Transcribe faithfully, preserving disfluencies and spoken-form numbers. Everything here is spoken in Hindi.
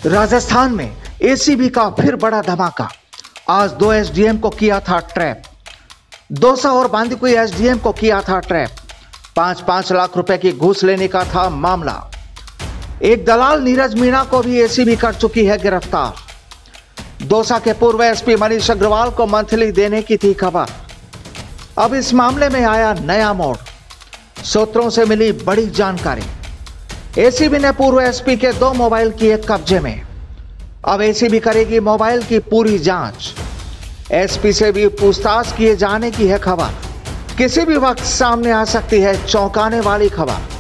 राजस्थान में एसीबी का फिर बड़ा धमाका। आज दो एसडीएम को किया था ट्रैप। दौसा और बांदीकुई एसडीएम को किया था ट्रैप। पांच पांच लाख रुपए की घूस लेने का था मामला। एक दलाल नीरज मीणा को भी एसीबी कर चुकी है गिरफ्तार। दौसा के पूर्व एसपी मनीष अग्रवाल को मंथली देने की थी खबर। अब इस मामले में आया नया मोड़। सूत्रों से मिली बड़ी जानकारी। एसीबी ने पूर्व एसपी के दो मोबाइल किए कब्जे में। अब एसीबी करेगी मोबाइल की पूरी जांच। एसपी से भी पूछताछ किए जाने की है खबर। किसी भी वक्त सामने आ सकती है चौंकाने वाली खबर।